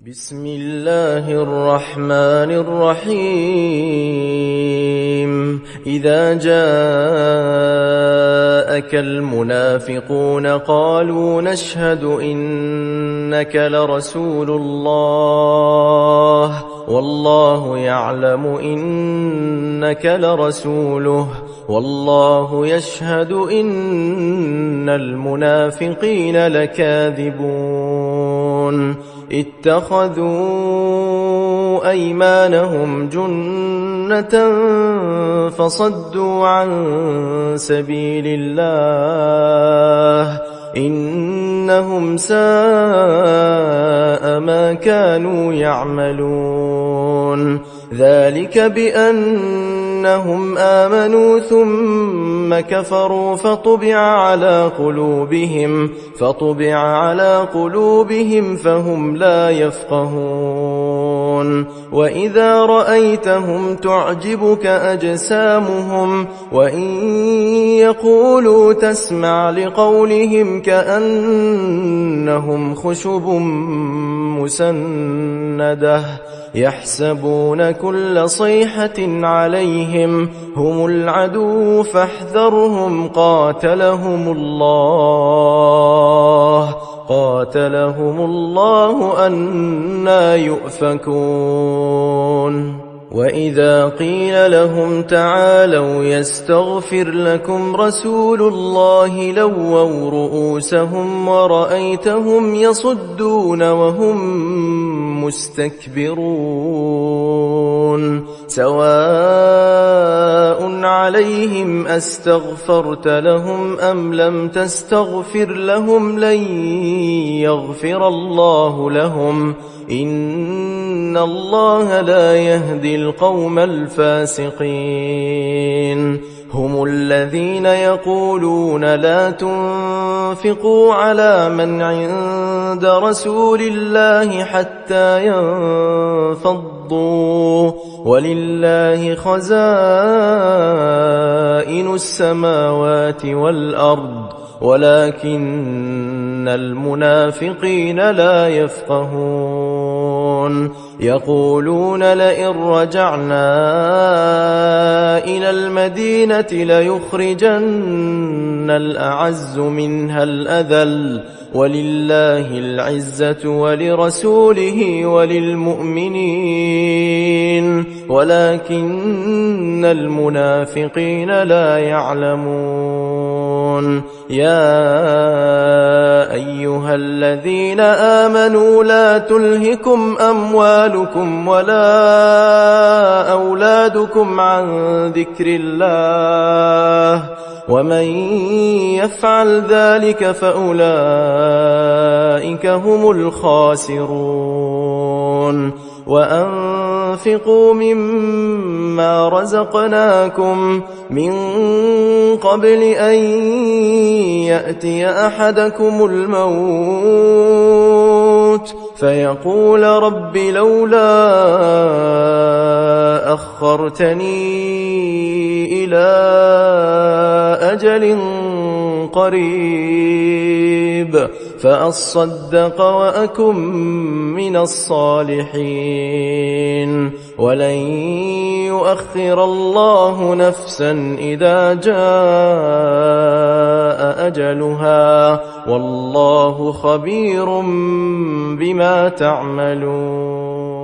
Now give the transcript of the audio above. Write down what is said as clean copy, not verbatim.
بسم الله الرحمن الرحيم إذا جاءك المنافقون قالوا نشهد إنك لرسول الله والله يعلم إنك لرسوله والله يشهد إن المنافقين لكاذبون اتخذوا أيمانهم جنة فصدوا عن سبيل الله إنهم ساء ما كانوا يعملون ذلك بأنهم آمنوا ثم كفروا فطبع على قلوبهم فهم لا يفقهون وإذا رأيتهم تعجبك أجسامهم وإن يقولوا تسمع لقولهم كأنهم خشب مسندة يحسبون كل صيحة عليهم هم العدو فاحذرهم قاتلهم الله أنى يؤفكون وإذا قيل لهم تعالوا يستغفر لكم رسول الله لووا رؤوسهم ورأيتهم يصدون وهم مستكبرون سواء عليهم أستغفرت لهم أم لم تستغفر لهم لن يغفر الله لهم إن الله لا يهدي القوم الفاسقين هم الذين يقولون لا تنفقوا على من عند رسول الله حتى ينفضوا ولله خزائن السماوات والأرض ولكن المنافقين لا يفقهون يقولون لئن رجعنا إلى المدينة ليخرجن الأعز منها الأذل ولله العزة ولرسوله وللمؤمنين ولكن المنافقين لا يعلمون يا أيها الذين آمنوا لا تلهكم أموالكم ولا أولادكم عن ذكر الله ومن يفعل ذلك فأولئك هم الخاسرون وأنفقوا مما رزقناكم من قبل أن يأتي أحدكم الموت فيقول رب لولا أخرتني إلى أجل قريب فأصدق وأكن من الصالحين ولن يؤخر الله نفسا إذا جاء أجلها والله خبير بما تعملون